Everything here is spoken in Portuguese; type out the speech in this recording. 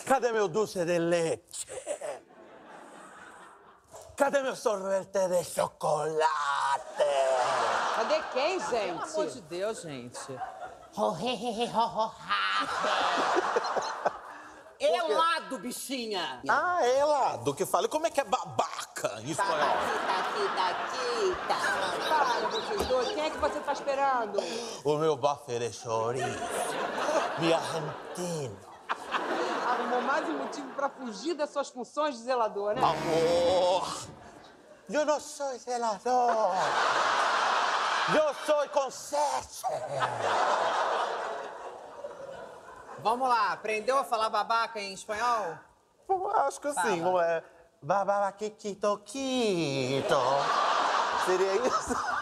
Cadê meu doce de leite? Cadê meu sorvete de chocolate? Cadê quem, gente? Pelo amor de Deus, gente. Helado, bichinha! Ah, helado que fala. E como é que é babaca em espanhol? Para, vocês dois. Quem é que você tá esperando? O meu bife de chorizo. Mi argentino. Arrumou mais um motivo pra fugir das suas funções de zelador, né? Amor, eu não sou zelador. Eu sou concierge. Vamos lá, aprendeu a falar babaca em espanhol? Acho que assim, vamos lá. Babaquito, quito. Seria isso?